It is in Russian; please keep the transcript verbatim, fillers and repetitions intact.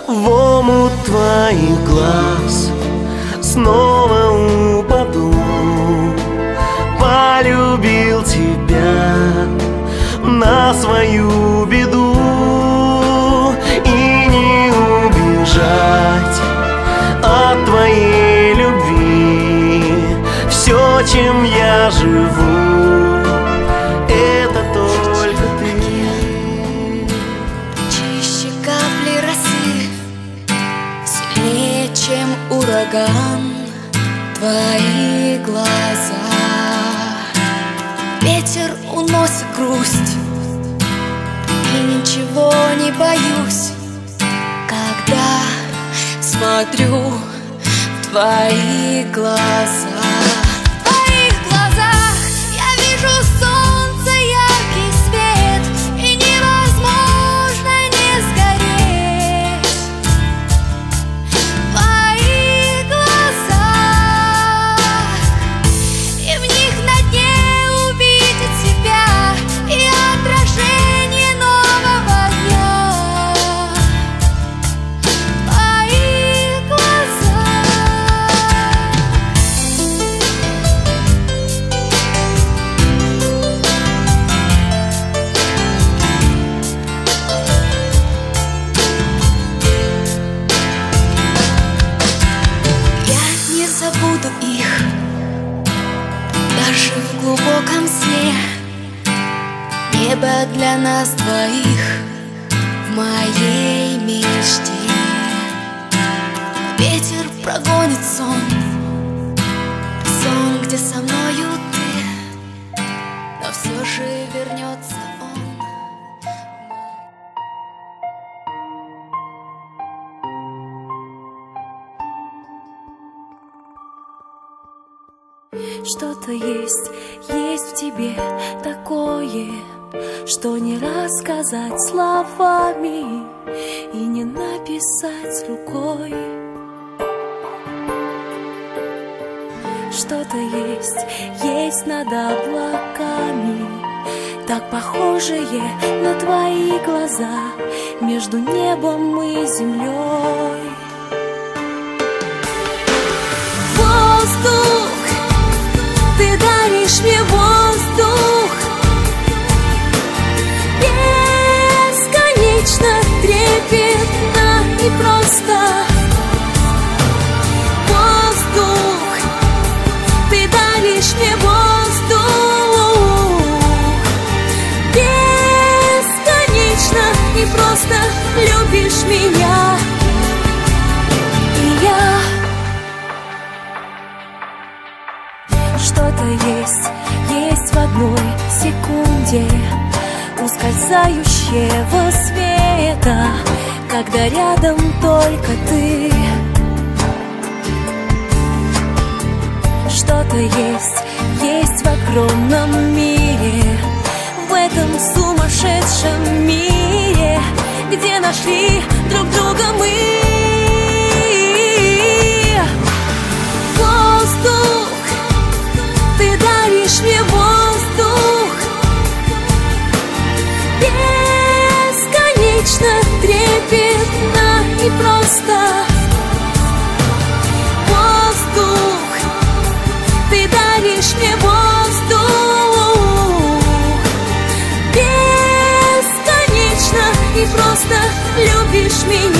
в омут твоих глаз снова упаду. Полюбил тебя на свою беду, и не убежать от твоей любви. Все, чем я живу, это только ты. Чище капли росы, сильнее, чем ураган, твои глаза. Ветер уносит грусть, и ничего не боюсь, когда смотрю в твои глаза. В твоих глазах я вижу солнце, яркий свет, и невозможно не сгореть. В твоих глазах, и в них на дне увидеть себя и отражение нового дня. В твоих глазах. Я не забуду их даже в глубоком сне. Небо для нас двоих в моей мечте. Ветер прогонит сон, сон, где со мною ты, но все же вернется он. Что-то есть, есть в тебе такое, что не рассказать словами и не написать рукой. Что-то есть, есть над облаками, так похожее на твои глаза между небом и землей. Воздух, ты даришь мне воздух, бесконечно, трепетно и просто. Воздух, ты даришь мне воздух, бесконечно и просто любишь меня. И я. Что-то есть, есть в одной секунде ускользающего света, когда рядом только ты. Что-то есть, есть в огромном мире, в этом сумасшедшем мире, где нашли друг друга мы. Воздух, ты даришь мне воздух, бесконечно, трепетно и просто. Воздух, ты даришь мне воздух, бесконечно и просто любишь меня.